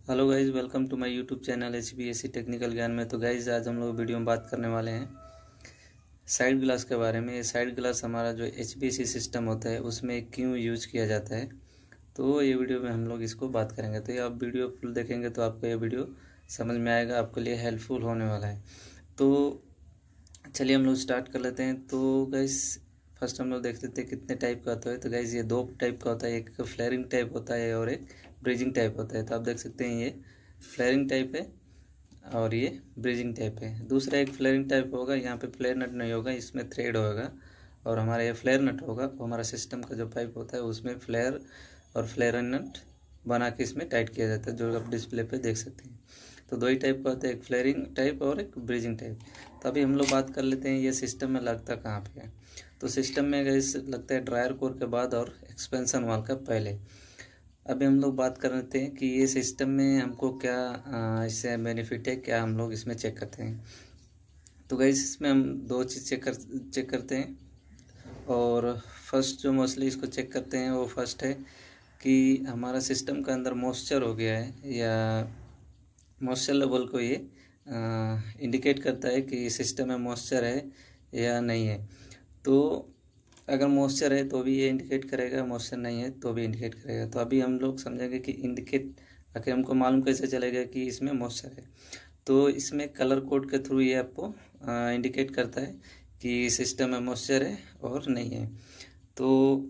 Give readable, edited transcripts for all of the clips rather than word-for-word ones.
Hello guys, welcome to my YouTube channel HBSC technical ज्ञान में। तो गाइज आज हम लोग वीडियो में बात करने वाले हैं साइड ग्लास के बारे में। ये साइड ग्लास हमारा जो HBSC सिस्टम होता है उसमें क्यों यूज किया जाता है, तो ये वीडियो में हम लोग इसको बात करेंगे। तो ये आप वीडियो फुल देखेंगे तो आपको ये वीडियो समझ में आएगा, आपके लिए हेल्पफुल होने वाला है। तो चलिए हम लोग स्टार्ट कर लेते हैं। तो गाइज फर्स्ट हम लोग देख लेते हैं कितने टाइप का होता है। तो गाइज ये दो टाइप का होता है, एक फ्लेयरिंग टाइप होता है और एक ब्रीजिंग टाइप होता है। तो आप देख सकते हैं ये फ्लेयरिंग टाइप है और ये ब्रीजिंग टाइप है। दूसरा एक फ्लेयरिंग टाइप होगा, यहाँ पे फ्लेयर नट नहीं होगा, इसमें थ्रेड होगा और हमारा ये फ्लेयर नट होगा। वो हमारा सिस्टम का जो पाइप होता है उसमें फ्लेयर और फ्लेयर नट बना के इसमें टाइट किया जाता है, जो आप डिस्प्ले पे देख सकते हैं। तो दो ही टाइप का होता है, एक फ्लेयरिंग टाइप और एक ब्रीजिंग टाइप। तो अभी हम लोग बात कर लेते हैं ये सिस्टम में लगता कहाँ पे है। तो सिस्टम में गाइस लगता है ड्रायर कोर के बाद और एक्सपेंशन वाल का पहले। अभी हम लोग बात कर लेते हैं कि ये सिस्टम में हमको क्या इससे बेनिफिट है, क्या हम लोग इसमें चेक करते हैं। तो गाइस इसमें हम दो चीज़ चेक करते हैं। और फर्स्ट जो मोस्टली इसको चेक करते हैं वो फर्स्ट है कि हमारा सिस्टम का अंदर मॉइस्चर हो गया है या मॉइस्चर लेवल को ये इंडिकेट करता है कि सिस्टम में मॉइस्चर है या नहीं है। तो अगर मॉइस्चर है तो भी ये इंडिकेट करेगा, मॉइस्चर नहीं है तो भी इंडिकेट करेगा। तो अभी हम लोग समझेंगे कि इंडिकेट आखिर हमको मालूम कैसे चलेगा कि इसमें मॉइस्चर है। तो इसमें कलर कोड के थ्रू ये आपको इंडिकेट करता है कि सिस्टम में मॉइस्चर है और नहीं है। तो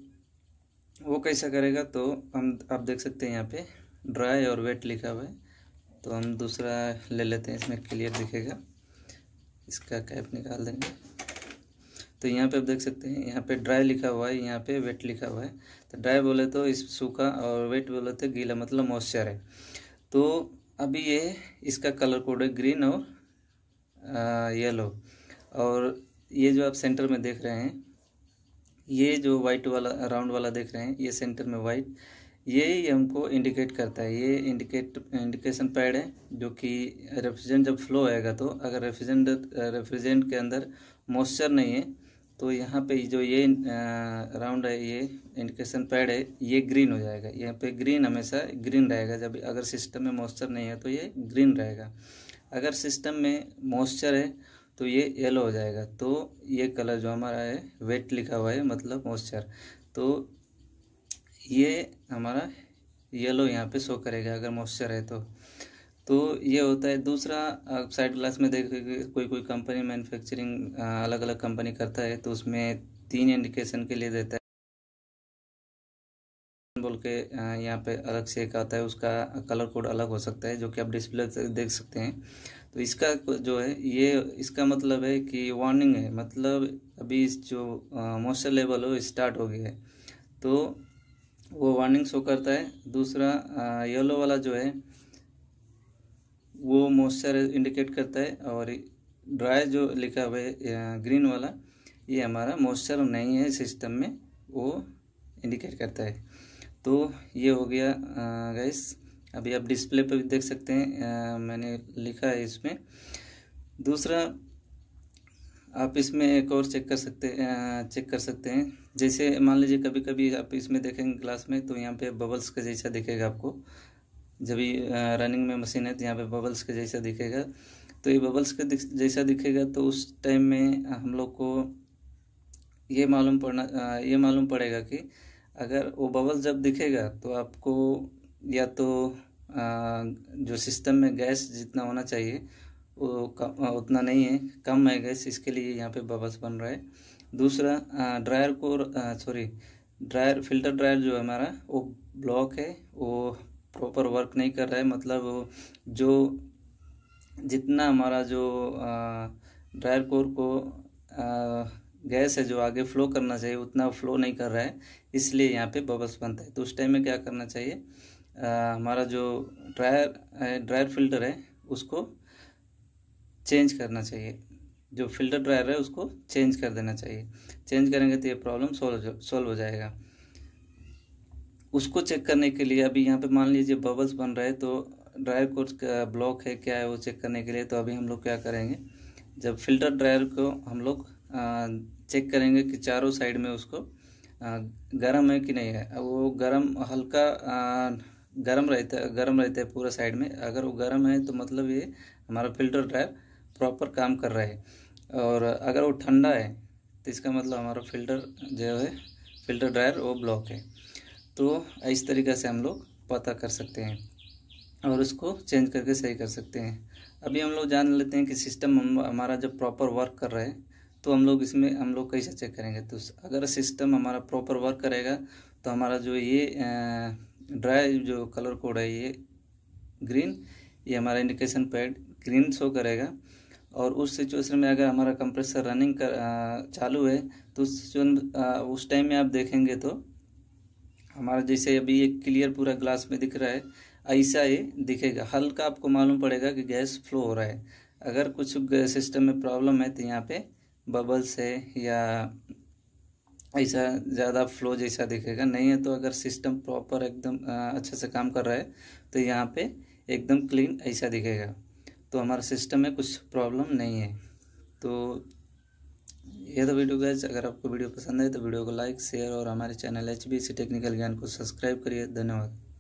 वो कैसा करेगा, तो हम आप देख सकते हैं यहाँ पे ड्राई और वेट लिखा हुआ है। तो हम दूसरा ले लेते हैं, इसमें क्लियर दिखेगा, इसका कैप निकाल देंगे। तो यहाँ पे आप देख सकते हैं यहाँ पे ड्राई लिखा हुआ है, यहाँ पे वेट लिखा हुआ है। तो ड्राई बोले तो इस सूखा और वेट बोले तो गीला, मतलब मॉइस्चर है। तो अभी ये इसका कलर कोड है ग्रीन और येलो। और ये जो आप सेंटर में देख रहे हैं, ये जो वाइट वाला राउंड वाला देख रहे हैं, ये सेंटर में वाइट, ये हमको इंडिकेट करता है। ये इंडिकेशन पैड है जो कि रेफ्रिजरेंट जब फ्लो आएगा, तो अगर रेफ्रिजरेंट के अंदर मॉइस्चर नहीं है तो यहाँ पे जो ये राउंड है, ये इंडिकेशन पैड है, ये ग्रीन हो जाएगा। यहाँ पे ग्रीन हमेशा ग्रीन रहेगा। जब अगर सिस्टम में मॉइस्चर नहीं है तो ये ग्रीन रहेगा। अगर सिस्टम में मॉइस्चर है तो ये येलो हो जाएगा। तो ये कलर जो हमारा है वेट लिखा हुआ है, मतलब मॉइस्चर, तो ये हमारा येलो यहाँ पे शो करेगा अगर मॉइस्चर है तो ये होता है। दूसरा आप साइड ग्लास में देखिए, कोई कंपनी मैन्युफैक्चरिंग अलग अलग कंपनी करता है तो उसमें 3 इंडिकेशन के लिए देता है बोल के। यहाँ पे अलग से एक आता है, उसका कलर कोड अलग हो सकता है, जो कि आप डिस्प्ले से देख सकते हैं। तो इसका जो है ये इसका मतलब है कि वार्निंग है, मतलब अभी इस जो मॉइस्चर लेवल हो स्टार्ट हो गया है, तो वो वार्निंग शो करता है। दूसरा येलो वाला जो है वो मॉइस्चर इंडिकेट करता है, और ड्राई जो लिखा हुआ है ग्रीन वाला, ये हमारा मॉइस्चर नहीं है सिस्टम में, वो इंडिकेट करता है। तो ये हो गया गाइस। अभी आप डिस्प्ले पे भी देख सकते हैं, मैंने लिखा है इसमें। दूसरा आप इसमें एक और चेक कर सकते हैं। जैसे मान लीजिए कभी कभी आप इसमें देखेंगे ग्लास में, तो यहाँ पे बबल्स का जैसा दिखेगा आपको। जब ये रनिंग में मशीन है तो यहाँ पे बबल्स के जैसा दिखेगा। तो ये बबल्स के जैसा दिखेगा तो उस टाइम में हम लोग को ये मालूम पड़ेगा कि अगर वो बबल जब दिखेगा तो आपको या तो जो सिस्टम में गैस जितना होना चाहिए वो उतना नहीं है, कम है गैस, इसके लिए यहाँ पे बबल्स बन रहा है। दूसरा ड्रायर फिल्टर ड्रायर जो हमारा वो ब्लॉक है, वो प्रॉपर वर्क नहीं कर रहा है। मतलब जो जितना हमारा जो ड्रायर कोर को गैस है जो आगे फ्लो करना चाहिए उतना फ्लो नहीं कर रहा है, इसलिए यहाँ पे बबल्स बनता है। तो उस टाइम में क्या करना चाहिए, हमारा जो ड्रायर फिल्टर है उसको चेंज करना चाहिए। जो फिल्टर ड्रायर है उसको चेंज कर देना चाहिए। चेंज करेंगे तो ये प्रॉब्लम सॉल्व हो जाएगा। उसको चेक करने के लिए अभी यहाँ पे मान लीजिए बबल्स बन रहा है, तो ड्रायर कोर्स का ब्लॉक है क्या है वो चेक करने के लिए, तो अभी हम लोग क्या करेंगे, जब फिल्टर ड्रायर को हम लोग चेक करेंगे कि चारों साइड में उसको गर्म है कि नहीं है। वो गर्म हल्का गर्म रहता है पूरा साइड में। अगर वो गर्म है तो मतलब ये हमारा फिल्टर ड्रायर प्रॉपर काम कर रहा है, और अगर वो ठंडा है तो इसका मतलब हमारा फिल्टर जो है फिल्टर ड्रायर वो ब्लॉक है। तो इस तरीक़े से हम लोग पता कर सकते हैं और उसको चेंज करके सही कर सकते हैं। अभी हम लोग जान लेते हैं कि सिस्टम हमारा जब प्रॉपर वर्क कर रहा है तो हम लोग कैसे चेक करेंगे। तो अगर सिस्टम हमारा प्रॉपर वर्क करेगा तो हमारा जो ये ड्राई जो कलर कोड है ये ग्रीन, ये हमारा इंडिकेशन पैड ग्रीन शो करेगा। और उस सिचुएशन में अगर हमारा कंप्रेसर रनिंग चालू है तो उस टाइम में आप देखेंगे तो हमारा जैसे अभी ये क्लियर पूरा ग्लास में दिख रहा है, ऐसा ये दिखेगा। हल्का आपको मालूम पड़ेगा कि गैस फ्लो हो रहा है। अगर कुछ सिस्टम में प्रॉब्लम है तो यहाँ पे बबल्स है या ऐसा ज़्यादा फ्लो जैसा दिखेगा। नहीं है तो अगर सिस्टम प्रॉपर एकदम अच्छे से काम कर रहा है तो यहाँ पे एकदम क्लीन ऐसा दिखेगा, तो हमारा सिस्टम में कुछ प्रॉब्लम नहीं है। तो ये तो वीडियो गाइस, अगर आपको वीडियो पसंद है तो वीडियो को लाइक शेयर और हमारे चैनल HBSC टेक्निकल ज्ञान को सब्सक्राइब करिए। धन्यवाद।